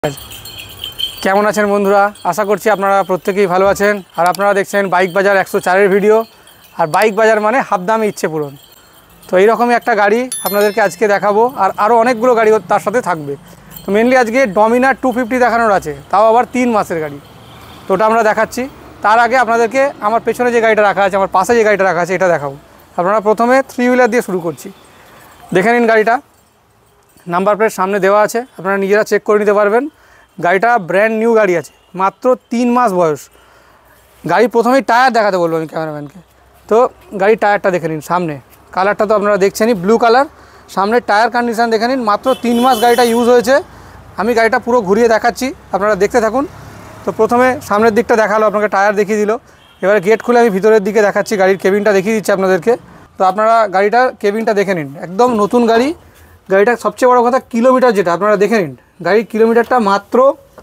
কেমন আছেন বন্ধুরা? আশা করছি আপনারা প্রত্যেকেই ভালো আছেন। আর আপনারা দেখছেন বাইক বাজার 104-এর ভিডিও। আর বাইক বাজার মানে হাফ দামে ইচ্ছে পূরণ। তো এইরকমই একটা গাড়ি আপনাদেরকে আজকে দেখাবো, আর আরও অনেকগুলো গাড়ি তার সাথে থাকবে। তো মেনলি আজকে ডমিনার 250 দেখানোর আছে, তাও আবার 3 মাসের গাড়ি। তো ওটা আমরা দেখাচ্ছি। তার আগে আপনাদেরকে আমার পেছনে যে গাড়িটা রাখা আছে, আমার পাশে যে গাড়িটা রাখা আছে, এটা দেখাবো। আপনারা প্রথমে 3 হুইলার দিয়ে শুরু করছি। দেখে নিন গাড়িটা, নাম্বার প্লেট সামনে দেওয়া আছে, আপনারা নিজেরা চেক করে নিতে পারবেন। গাড়িটা ব্র্যান্ড নিউ গাড়ি আছে, মাত্র 3 মাস বয়স। গাড়ি প্রথমেই টায়ার দেখাতে বলবো আমি ক্যামেরাম্যানকে। তো গাড়ির টায়ারটা দেখে নিন, সামনে কালারটা তো আপনারা দেখছেনই, ব্লু কালার। সামনে টায়ার কন্ডিশন দেখে নিন, মাত্র 3 মাস গাড়িটা ইউজ হয়েছে। আমি গাড়িটা পুরো ঘুরিয়ে দেখাচ্ছি, আপনারা দেখতে থাকুন। তো প্রথমে সামনের দিকটা দেখালো, আপনাকে টায়ার দেখিয়ে দিল। এবারে গেট খুলে আমি ভিতরের দিকে দেখাচ্ছি, গাড়ির কেবিনটা দেখিয়ে দিচ্ছি আপনাদেরকে। তো আপনারা গাড়িটার কেবিনটা দেখে নিন, একদম নতুন গাড়ি। গাড়িটার সবচেয়ে বড় কথা কিলোমিটার যেটা আপনারা দেখে নিন, গাড়ির কিলোমিটারটা মাত্র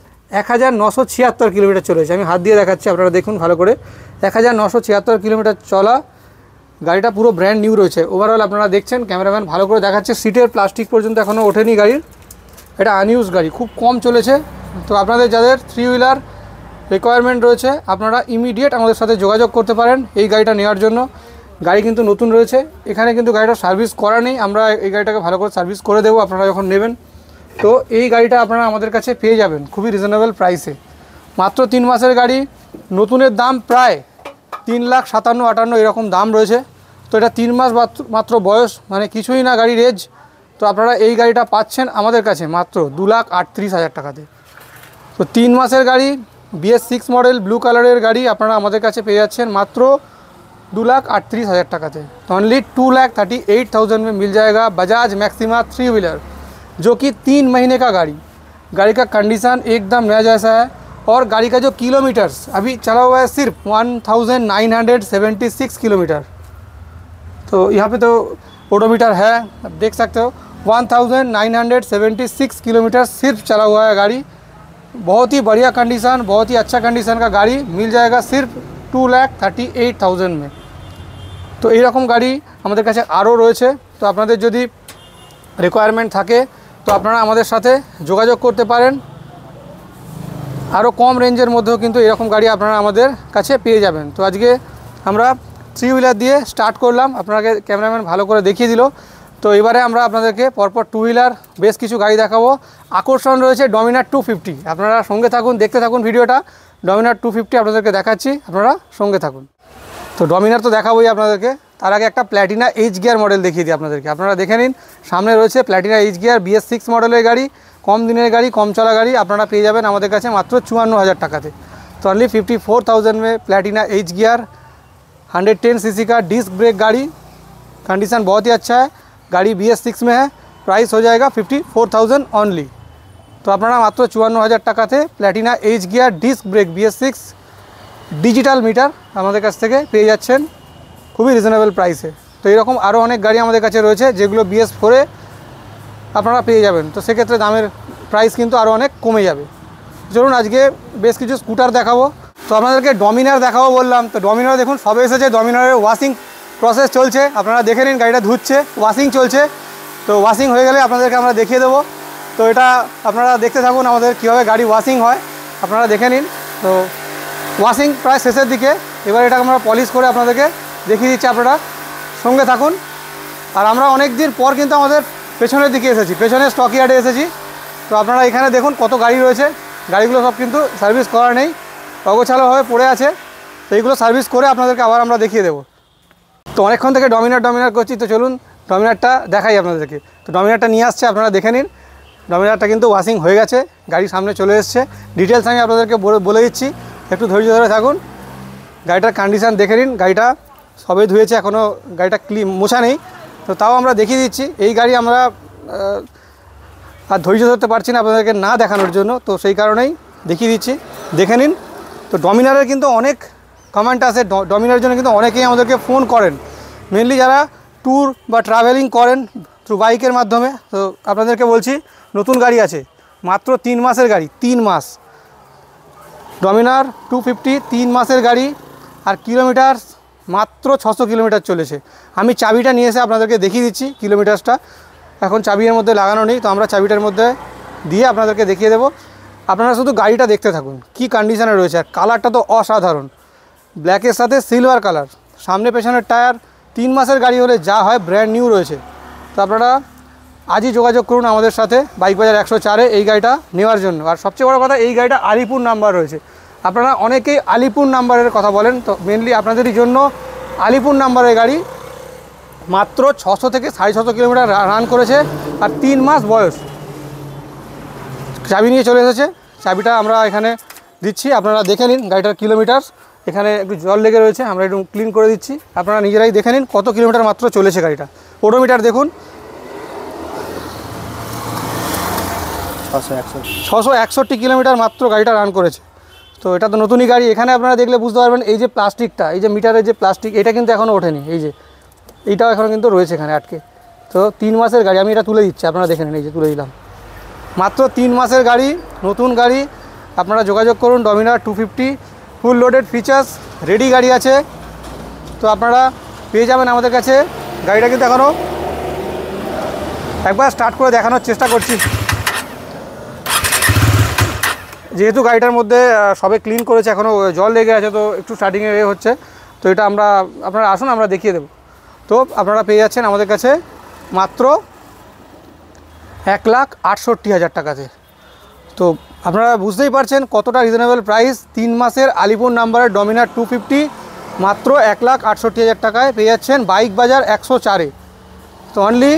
1976 কিলোমিটার চলেছে। আমি হাত দিয়ে দেখাচ্ছি, আপনারা দেখুন ভালো করে। 1976 কিলোমিটার চলা গাড়িটা, পুরো ব্র্যান্ড নিউ রয়েছে। ওভারঅল আপনারা দেখছেন, ক্যামেরাম্যান ভালো করে দেখাচ্ছে। সিটের প্লাস্টিক পর্যন্ত এখনও ওঠেনি গাড়ির। এটা আনইউজ গাড়ি, খুব কম চলেছে। তো আপনাদের যাদের 3 হুইলার রিকোয়ারমেন্ট রয়েছে, আপনারা ইমিডিয়েট আমাদের সাথে যোগাযোগ করতে পারেন এই গাড়িটা নেওয়ার জন্য। গাড়ি কিন্তু নতুন রয়েছে, এখানে কিন্তু গাড়িটা সার্ভিস করা নেই। আমরা এই গাড়িটাকে ভালো করে সার্ভিস করে দেবো আপনারা যখন নেবেন। তো এই গাড়িটা আপনারা আমাদের কাছে পেয়ে যাবেন খুবই রিজনেবল প্রাইসে। মাত্র 3 মাসের গাড়ি, নতুনের দাম প্রায় 3,57,58 এরকম দাম রয়েছে। তো এটা 3 মাস মাত্র বয়স, মানে কিছুই না গাড়ির এজ। তো আপনারা এই গাড়িটা পাচ্ছেন আমাদের কাছে মাত্র 2,38,000 টাকাতে। তো 3 মাসের গাড়ি, BS6 মডেল ব্লু কালারের গাড়ি আপনারা আমাদের কাছে পেয়ে যাচ্ছেন मात्र 2,38,000 টাকাতে। तो ओनली 2,38,000 में मिल जाएगा बजाज मैक्सिमा 3 व्हीलर, जो कि 3 महीने का गाड़ी। गाड़ी का कंडीशन एकदम नया जैसा है। और गाड़ी का जो किलोमीटर्स अभी चला हुआ है सिर्फ 1976 किलोमीटर। तो यहाँ पे तो ओडोमीटर है, आप देख सकते हो। 1976 किलोमीटर सिर्फ चला हुआ है गाड़ी। बहुत ही बढ़िया कंडीशन, बहुत ही अच्छा कंडीशन का गाड़ी मिल जाएगा सिर्फ 2,38,000 में। तो এই রকম গাড়ি আমাদের কাছে আরও রয়েছে। তো আপনাদের যদি রিকোয়ারমেন্ট থাকে তো আপনারা আমাদের সাথে যোগাযোগ করতে পারেন। আরও কম রেঞ্জের মধ্যেও কিন্তু এরকম গাড়ি আপনারা আমাদের কাছে পেয়ে যাবেন। তো আজকে আমরা 3 হুইলার দিয়ে স্টার্ট করলাম, আপনাকে ক্যামেরাম্যান ভালো করে দেখিয়ে দিল। তো এবারে আমরা আপনাদেরকে পরপর 2 হুইলার বেশ কিছু গাড়ি দেখাবো। আকর্ষণ রয়েছে ডমিনার 250, আপনারা সঙ্গে থাকুন, দেখতে থাকুন ভিডিওটা। ডমিনার 250 আপনাদেরকে দেখাচ্ছি, আপনারা সঙ্গে থাকুন। তো ডমিনার তো দেখাবোই আপনাদেরকে, তার আগে একটা প্ল্যাটিনা এইচ গিয়ার মডেল দেখিয়ে দিই আপনাদেরকে। আপনারা দেখে নিন, সামনে রয়েছে প্ল্যাটিনা এইচ গিয়ার BS6 মডেলের গাড়ি, কম দিনের গাড়ি, কম চলা গাড়ি। আপনারা পেয়ে যাবেন আমাদের কাছে মাত্র 54,000 টাকাতে। तो ओनली 54,000 में प्लैटिना एच गियर 110 सीसी का डिस्क ब्रेक गाड़ी, कंडीशन बहुत ही अच्छा है। गाड़ी BS6 में है, प्राइस हो जाएगा 54,000 ओनली। तो अपना मात्र 54,000 টাকাতে Platina H gear disc brake BS6 digital meter আমাদের কাছ থেকে পেয়ে যাচ্ছেন খুবই রিজনেবল প্রাইসে। তো এরকম আরও অনেক গাড়ি আমাদের কাছে রয়েছে যেগুলো BS4-এ আপনারা পেয়ে যাবেন। তো সেক্ষেত্রে দামের প্রাইস কিন্তু আরও অনেক কমে যাবে। চলুন আজকে বেশ কিছু স্কুটার দেখাবো। তো আপনাদেরকে ডমিনার দেখাবো বললাম, তো ডমিনার দেখুন সবে এসেছে। ডমিনারের ওয়াশিং প্রসেস চলছে, আপনারা দেখে নিন, গাড়িটা ধুচ্ছে, ওয়াশিং চলছে। তো ওয়াশিং হয়ে গেলে আপনাদেরকে আমরা দেখিয়ে দেবো। তো এটা আপনারা দেখতে থাকুন আমাদের কীভাবে গাড়ি ওয়াশিং হয়, আপনারা দেখে নিন। তো ওয়াশিং প্রায় শেষের দিকে, এবার এটা আমরা পলিশ করে আপনাদেরকে দেখিয়ে দিচ্ছি, আপনারা সঙ্গে থাকুন। আর আমরা অনেক দিন পর কিন্তু আমাদের পেছনের দিকে এসেছি, পেছনে স্টক ইয়ার্ডে এসেছি। তো আপনারা এখানে দেখুন কত গাড়ি রয়েছে, গাড়িগুলো সব কিন্তু সার্ভিস করা নেই, অগোছালোভাবে পড়ে আছে। তো এইগুলো সার্ভিস করে আপনাদেরকে আবার আমরা দেখিয়ে দেবো। তো অনেকক্ষণ থেকে ডমিনার করছি, তো চলুন ডমিনারটা দেখাই আপনাদেরকে। তো ডমিনারটা নিয়ে আসছে, আপনারা দেখে নিন। ডমিনারটা কিন্তু ওয়াশিং হয়ে গেছে, গাড়ি সামনে চলে এসছে। ডিটেলস আমি আপনাদেরকে বলে দিচ্ছি, একটু ধৈর্য ধরে থাকুন। গাড়িটার কন্ডিশান দেখে নিন, গাড়িটা সবে ধুয়েছে, এখনও গাড়িটা মোছা নেই। তো তাও আমরা দেখিয়ে দিচ্ছি। এই গাড়ি আমরা আর ধৈর্য ধরতে পারছি না আপনাদেরকে না দেখানোর জন্য, তো সেই কারণেই দেখিয়ে দিচ্ছি, দেখে নিন। তো ডমিনারের কিন্তু অনেক কমেন্ট আছে, ডমিনারের জন্য কিন্তু অনেকেই আমাদেরকে ফোন করেন, মেনলি যারা ট্যুর বা ট্রাভেলিং করেন থ্রু বাইকের মাধ্যমে। তো আপনাদেরকে বলছি, নতুন গাড়ি আছে, মাত্র 3 মাসের গাড়ি, 3 মাস। ডমিনার 250 3 মাসের গাড়ি, আর কিলোমিটার মাত্র 600 কিলোমিটার চলেছে। আমি চাবিটা নিয়ে এসে আপনাদেরকে দেখিয়ে দিচ্ছি কিলোমিটারসটা। এখন চাবি এর মধ্যে লাগানো নেই, তো আমরা চাবিটার মধ্যে দিয়ে আপনাদেরকে দেখিয়ে দেবো। আপনারা শুধু গাড়িটা দেখতে থাকুন কি কন্ডিশনে রয়েছে। আর কালারটা তো অসাধারণ, ব্ল্যাকের সাথে সিলভার কালার, সামনে পেছনের টায়ার, 3 মাসের গাড়ি হলে যা হয় ব্র্যান্ড নিউ রয়েছে। তো আপনারা আজই যোগাযোগ করুন আমাদের সাথে বাইক বাজার 104-এ এই গাড়িটা নেওয়ার জন্য। আর সবচেয়ে বড় কথা, এই গাড়িটা আলিপুর নাম্বার রয়েছে। আপনারা অনেকেই আলিপুর নাম্বারের কথা বলেন, তো মেনলি আপনাদেরই জন্য আলিপুর নাম্বারের গাড়ি মাত্র 600 থেকে 650 কিলোমিটার রান করেছে আর 3 মাস বয়স। চাবি নিয়ে চলে এসেছে, চাবিটা আমরা এখানে দিচ্ছি, আপনারা দেখে নিন গাড়িটার কিলোমিটার। এখানে একটু জল লেগে রয়েছে, আমরা একটু ক্লিন করে দিচ্ছি, আপনারা নিজেরাই দেখে নিন কত কিলোমিটার মাত্র চলেছে গাড়িটা। ওডোমিটার দেখুন 661 কিলোমিটার মাত্র গাড়িটা রান করেছে। তো এটা তো নতুনই গাড়ি। এখানে আপনারা দেখলে বুঝতে পারবেন এই যে প্লাস্টিকটা, এই যে মিটারের যে প্লাস্টিক, এটা কিন্তু এখনও ওঠেনি, এই যে এইটাও এখনও কিন্তু রয়েছে এখানে আটকে। তো 3 মাসের গাড়ি, আমি এটা তুলে দিচ্ছি, আপনারা দেখে নিন, এই যে তুলে দিলাম, মাত্র 3 মাসের গাড়ি, নতুন গাড়ি। আপনারা যোগাযোগ করুন, Dominar 250 full loaded features ready গাড়ি আছে। তো আপনারা পেয়ে যাবেন আমাদের কাছে। গাড়িটা কিন্তু এখনও একবার স্টার্ট করে দেখানোর চেষ্টা করছি, যেহেতু গাড়িটার মধ্যে সবে ক্লিন করেছে, এখনও জল লেগে আছে, তো একটু স্টার্টিংয়ে হচ্ছে। তো এটা আপনারা আসুন, আমরা দেখিয়ে দেব। তো আপনারা পেয়ে যাচ্ছেন আমাদের কাছে মাত্র 1,68,000 টাকাতে। তো আপনারা বুঝতেই পারছেন কতটা রিজনেবল প্রাইস। 3 মাসের আলিপুর নাম্বারের ডমিনার 250 মাত্র 1,68,000 টাকায় পেয়ে যাচ্ছেন বাইক বাজার 104-এ। तो ओनली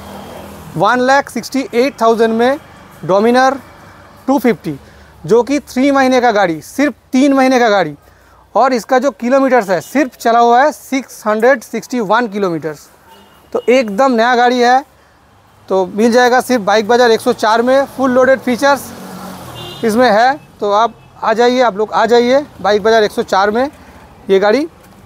1,68,000 में डोमिनार 250, जो कि 3 महीने का गाड़ी, सिर्फ 3 महीने का गाड़ी, और इसका जो किलोमीटर्स है सिर्फ चला हुआ है 661 किलोमीटर्स। तो एकदम नया गाड़ी है। तो मिल जाएगा सिर्फ बाइक बाजार 104 में, फुल लोडेड फीचर्स इसमें है। तो आप आ जाइए, आप लोग आ जाइए बाइक बाजार 104 में, ये गाड़ी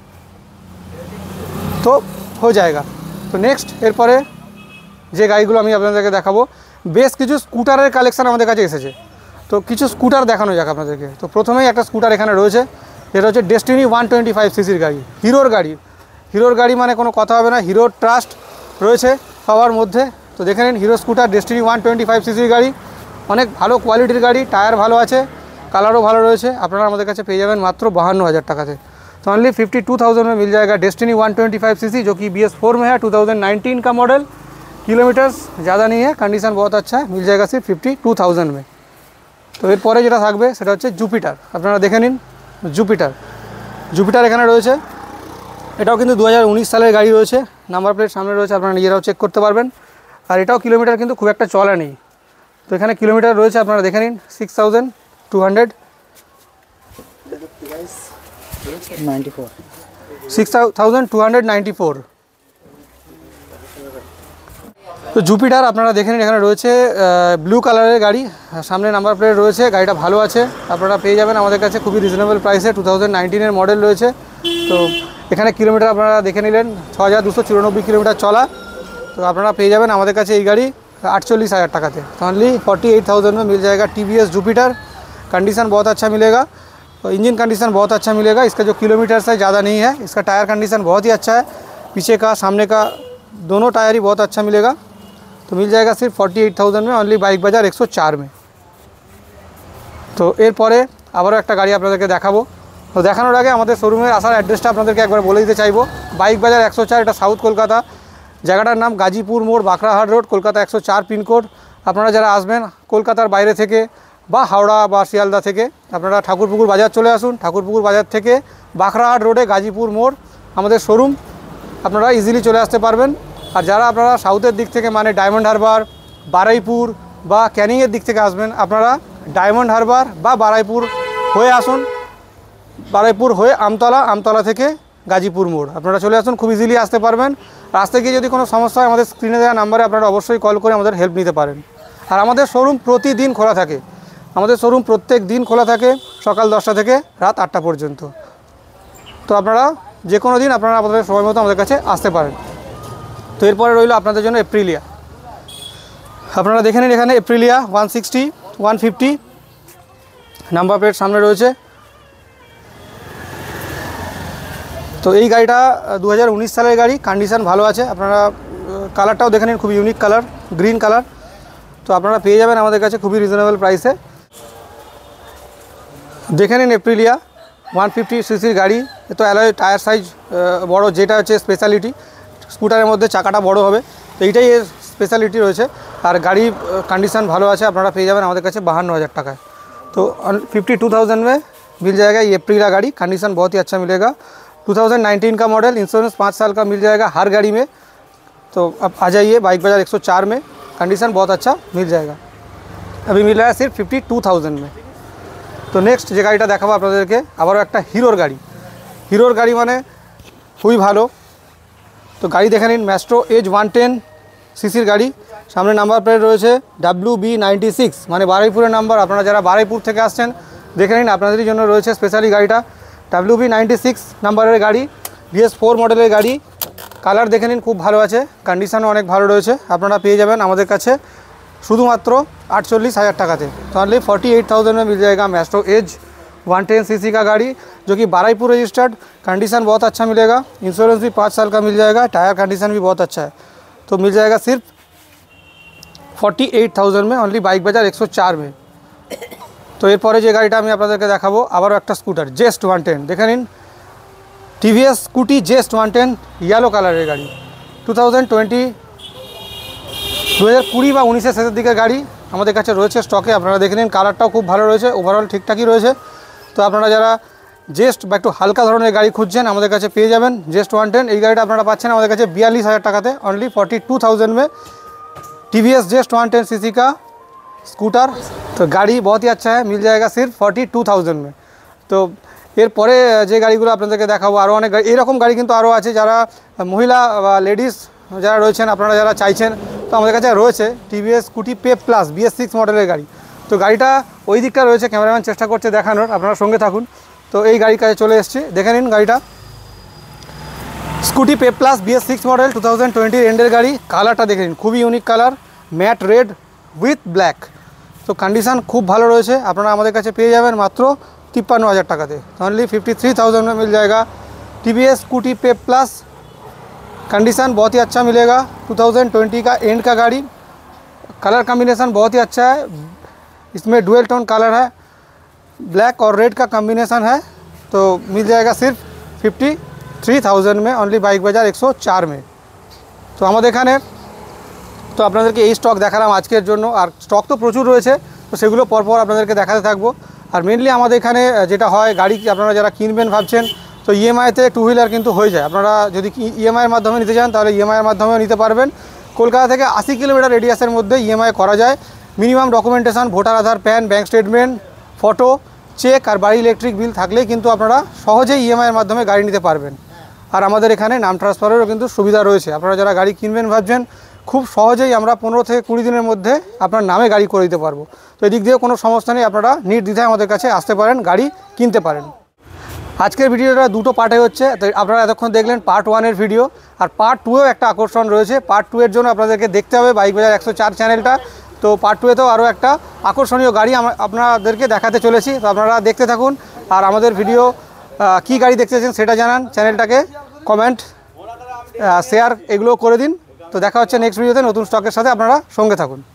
तो हो जाएगा। तो नेक्स्ट এরপরে যে গাড়িগুলো আমি আপনাদেরকে দেখাবো, বেশ কিছু স্কুটারের কালেকশন আমাদের কাছে এসেছে। তো কিছু স্কুটার দেখানো যাক আপনাদেরকে। তো প্রথমেই একটা স্কুটার এখানে রয়েছে, যেটা হচ্ছে ডেস্টিনি 125 সিসির গাড়ি, হিরোর গাড়ি। হিরোর গাড়ি মানে কোনো কথা হবে না, হিরোর ট্রাস্ট রয়েছে সবার মধ্যে। তো দেখে নিন, হিরো স্কুটার ডেস্টিনি 125 সিসির গাড়ি, অনেক ভালো কোয়ালিটির গাড়ি, টায়ার ভালো আছে, কালারও ভালো রয়েছে। আপনারা আমাদের কাছে পেয়ে যাবেন মাত্র 52,000 টাকাতে। तो ओनली 52,000 में मिल जाएगा डेस्टिनी 125 सीसी, जो कि BS4 में है, 2019 का मॉडल। किलोमीटर्स ज़्यादा नहीं है, कंडीशन बहुत अच्छा है, मिल जाएगा सिर्फ 52,000 में। तो এরপরে যেটা থাকবে সেটা হচ্ছে জুপিটার। আপনারা দেখে নিন জুপিটার এখানে রয়েছে। এটাও কিন্তু 2019 সালের গাড়ি রয়েছে, নাম্বার প্লেট সামনে রয়েছে, আপনারা নিজেরাও চেক করতে পারবেন। আর এটাও কিলোমিটার কিন্তু খুব একটা চলা নেই। তো এখানে কিলোমিটার রয়েছে, আপনারা দেখে নিন 6,294। তো জুপিটার আপনারা দেখে নিন, এখানে রয়েছে ব্লু কালারের গাড়ি, সামনে নাম্বার প্লেট রয়েছে, গাড়িটা ভালো আছে। আপনারা পেয়ে যাবেন আমাদের কাছে খুবই রিজনেবল প্রাইসে, 2019-এর মডেল রয়েছে। তো এখানে কিলোমিটার আপনারা দেখে নিলেন 6,294 কিলোমিটার চলা। তো আপনারা পেয়ে যাবেন আমাদের কাছে এই গাড়ি 48,000 টাকাতে। तो ओनली 48,000 में मिल जाएगा TVS जुपिटर। कंडीशन बहुत अच्छा मिलेगा, तो इंजन कंडीशन बहुत अच्छा मिलेगा। इसका जो किलोमीटर्स है ज़्यादा नहीं है। इसका टायर कंडीशन बहुत ही अच्छा है, पीछे का सामने का दोनों टायर ही बहुत अच्छा मिलेगा। तो मिल जाएगा सिर्फ 48,000 में, ओनली बाइक बाजार 104 में। তো এরপরে আবারও একটা গাড়ি আপনাদেরকে দেখাবো। তো দেখানোর আগে আমাদের শোরুমের আসার অ্যাড্রেসটা আপনাদেরকে একবার বলে দিতে চাইবো। বাইক বাজার 104, এটা সাউথ কলকাতা, জায়গাটার নাম গাজীপুর মোড়, বাঁকড়াহাট রোড, কলকাতা 104 পিনকোড। আপনারা যারা আসবেন কলকাতার বাইরে থেকে বা হাওড়া বা শিয়ালদা থেকে, আপনারা ঠাকুরপুকুর বাজার চলে আসুন। ঠাকুরপুকুর বাজার থেকে বাঁকড়াহাট রোডে গাজীপুর মোড় আমাদের শোরুম, আপনারা ইজিলি চলে আসতে পারবেন। আর যারা আপনারা সাউথের দিক থেকে মানে ডায়মন্ড হারবার, বারুইপুর বা ক্যানিংয়ের দিক থেকে আসবেন, আপনারা ডায়মন্ড হারবার বা বারুইপুর হয়ে আসুন, বারুইপুর হয়ে আমতলা থেকে গাজীপুর মোড় আপনারা চলে আসুন, খুব ইজিলি আসতে পারবেন। রাস্তায় গিয়ে যদি কোনো সমস্যা হয় আমাদের স্ক্রিনে দেওয়া নাম্বারে আপনারা অবশ্যই কল করে আমাদের হেল্প নিতে পারেন। আর আমাদের শোরুম প্রতিদিন খোলা থাকে, আমাদের শোরুম প্রত্যেক দিন খোলা থাকে, সকাল 10টা থেকে রাত 8টা পর্যন্ত। তো আপনারা যে কোনো দিন আপনারা আপনাদের সময় মতো আমাদের কাছে আসতে পারেন। তো এরপরে রইল আপনাদের জন্য এপ্রিলিয়া। আপনারা দেখে নিন, এখানে এপ্রিলিয়া 160 150 নাম্বার প্লেট সামনে রয়েছে। তো এই গাড়িটা 2019 সালের গাড়ি, কন্ডিশন ভালো আছে। আপনারা কালারটাও দেখে নিন, খুব ইউনিক কালার, গ্রিন কালার। তো আপনারা পেয়ে যাবেন আমাদের কাছে খুবই রিজনেবল প্রাইসে। দেখে নিন এপ্রিলিয়া 150 সিসির গাড়ি। তো অ্যালয় টায়ার সাইজ বড়, যেটা হচ্ছে স্পেশালিটি। স্কুটারের মধ্যে চাকাটা বড় হবে, তো এইটাই এর স্পেশালিটি রয়েছে। আর গাড়ি कंडीशन ভালো আছে, আপনারা পেয়ে যাবেন আমাদের কাছে 52,000 টাকায়। तो 52,000 में मिल जाएगा ये एप्रिला गाड़ी। कंडीशन बहुत ही अच्छा मिलेगा। 2019 का मॉडल, इंश्योरेंस 5 साल का मिल जाएगा हर गाड़ी में। तो अब आ जाइए बाइक बाजार 104 में, कंडीशन बहुत अच्छा मिल जाएगा। अभी मिल रहा है सिर्फ 52,000 में। तो नेक्स्ट যে গাড়িটা দেখাবো আপনাদেরকে আবারও একটা হিরোর গাড়ি। হিরোর গাড়ি মানে খুবই ভালো। তো গাড়ি দেখে নিন, ম্যাস্ট্রো এজ 110 সিসির গাড়ি। সামনে নাম্বার প্লেট রয়েছে WB96, মানে বারুইপুরের নাম্বার। আপনারা যারা বারুইপুর থেকে আসছেন দেখে নিন, আপনাদের জন্য রয়েছে স্পেশালি গাড়িটা। WB96 নাম্বারের গাড়ি, BS4 মডেলের গাড়ি। কালার দেখে নিন, খুব ভালো আছে, कंडीशनও অনেক ভালো রয়েছে। আপনারা পেয়ে যাবেন আমাদের কাছে শুধুমাত্র 48,000 টাকাতে। तो ओनली 48,000 में मिल जाएगा मैस्ट्रो एज 110 सीसी का गाड़ी, जो कि बारुइपुर रजिस्टर्ड। कंडीशन बहुत अच्छा मिलेगा, इंश्योरेंस भी 5 साल का मिल जाएगा, टायर कंडीशन भी बहुत अच्छा है। तो मिल जाएगा सिर्फ 48,000 में, ओनली बाइक बाजार 104 में। तो এরপরে যে গাড়িটা আমি আপনাদেরকে দেখাবো আবারও একটা স্কুটার, জেস্ট 110। দেখে নিন, টিভিএস স্কুটি জেস্ট 110 ইয়েলো কালারের গাড়ি। 2020 বা 19-এর শেষের দিকের গাড়ি আমাদের কাছে রয়েছে স্টকে। আপনারা দেখে নিন, কালারটাও খুব ভালো রয়েছে, ওভারঅল ঠিকঠাকই রয়েছে। তো আপনারা যারা জেস্ট বা একটু হালকা ধরনের গাড়ি খুঁজছেন আমাদের কাছে পেয়ে যাবেন জেস্ট 110। এই গাড়িটা আপনারা পাচ্ছেন আমাদের কাছে 42,000 টাকাতে, ओनली 42,000 में टीवीएस जेस्ट 110 सीसी का स्कूटर। तो गाड़ी बहुत ही अच्छा है, मिल जाएगा सिर्फ 42,000 में। तो এরপরে যে গাড়িগুলো আপনাদেরকে দেখাবো আরও অনেক গাড়ি, এরকম গাড়ি কিন্তু আরও আছে। যারা মহিলা বা লেডিস যারা রয়েছেন, আপনারা যারা চাইছেন, তো আমাদের কাছে রয়েছে TVS scooty Pep plus BS6 মডেলের গাড়ি। তো গাড়িটা ওই দিকটা রয়েছে, ক্যামেরাম্যান চেষ্টা করছে দেখানোর, আপনারা সঙ্গে থাকুন। তো এই গাড়ির কাছে চলে এসেছি, দেখে নিন গাড়িটা, Scooty Pep plus BS6 model 2020 এন্ডের গাড়ি। কালারটা দেখে নিন, খুবই unique colour, matte red with black. তো কন্ডিশন খুব ভালো রয়েছে, আপনারা আমাদের কাছে পেয়ে যাবেন মাত্র 53,000 টাকাতে। ओनली 53,000 में मिल जाएगा TVS Scooty Pep plus. Condition बहुत ही अच्छा मिलेगा, 2020 का एंड का गाड़ी। कलर कॉम्बिनेशन बहुत ही अच्छा है, इसमें डुअल टोन कलर है, ब्लैक और रेड का कॉम्बिनेशन है। तो मिल जाएगा सिर्फ 53,000 में, ओनली बाइक बाजार 104 में। तो हमारे এখানে তো আপনাদেরকে এই স্টক দেখালাম আজকের জন্য। আর স্টক তো প্রচুর রয়েছে, তো সেগুলো পরপর আপনাদেরকে দেখাতে থাকবো। আর মেনলি আমাদের এখানে যেটা হয়, গাড়ি আপনারা যারা কিনবেন ভাবছেন, তো ইএমআইতে টু হুইলার কিন্তু হয়ে যায়। আপনারা যদি ইএমআইয়ের মাধ্যমে নিতে চান তাহলে ইএমআইয়ের মাধ্যমেও নিতে পারবেন। কলকাতা থেকে 80 কিলোমিটার রেডিয়াসের মধ্যে ইএমআই করা যায়। Minimum documentation voter Aadhaar, PAN, bank statement, photo, cheque আর বাড়ি ইলেকট্রিক বিল থাকলেই কিন্তু আপনারা সহজেই ইএমআইয়ের মাধ্যমে গাড়ি নিতে পারবেন। আর আমাদের এখানে নাম ট্রান্সফারেরও কিন্তু সুবিধা রয়েছে। আপনারা যারা গাড়ি কিনবেন ভাবছেন, খুব সহজেই আমরা 15 থেকে 20 দিনের মধ্যে আপনার নামে গাড়ি করে দিতে পারবো। তো এদিক দিয়েও কোনো সমস্যা নেই, আপনারা নির্দ্বিধায় আমাদের কাছে আসতে পারেন, গাড়ি কিনতে পারেন। আজকের ভিডিওটা দুটো পার্টে হচ্ছে, তো আপনারা এতক্ষণ দেখলেন পার্ট 1-এর ভিডিও। আর পার্ট 2-এও একটা আকর্ষণ রয়েছে। পার্ট 2-এর জন্য আপনাদেরকে দেখতে হবে বাইক বাজার 104 চ্যানেলটা। তো পার্ট 2-এতেও আরও একটা আকর্ষণীয় গাড়ি আপনাদেরকে দেখাতে চলেছি। তো আপনারা দেখতে থাকুন, আর আমাদের ভিডিও কী গাড়ি দেখতে চাইছেন সেটা জানান, চ্যানেলটাকে কমেন্ট, শেয়ার এগুলো করে দিন। তো দেখা হচ্ছে নেক্সট ভিডিওতে নতুন স্টকের সাথে, আপনারা সঙ্গে থাকুন।